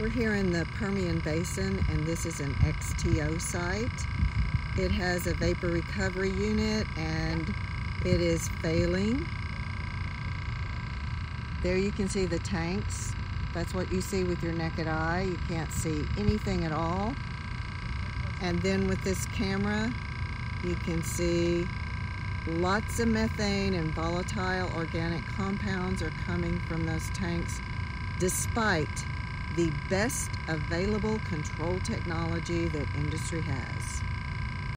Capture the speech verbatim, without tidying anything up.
We're here in the Permian Basin, and this is an X T O site. It has a vapor recovery unit and it is failing. There you can see the tanks. That's what you see with your naked eye. You can't see anything at all. And then with this camera, you can see lots of methane and volatile organic compounds are coming from those tanks, despite the best available control technology that industry has.